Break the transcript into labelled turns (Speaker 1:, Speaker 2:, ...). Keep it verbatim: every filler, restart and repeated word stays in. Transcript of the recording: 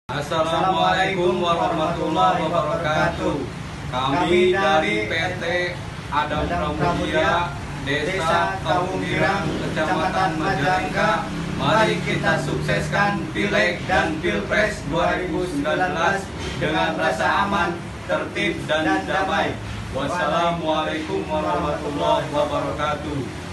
Speaker 1: Assalamualaikum warahmatullahi wabarakatuh. Kami dari P T Adam Pramudia, Desa Kampungirang, Kecamatan Majalengka. Mari kita sukseskan Pileg dan Pilpres dua ribu sembilan belas dengan rasa aman, tertib, dan damai. Wassalamualaikum warahmatullahi wabarakatuh.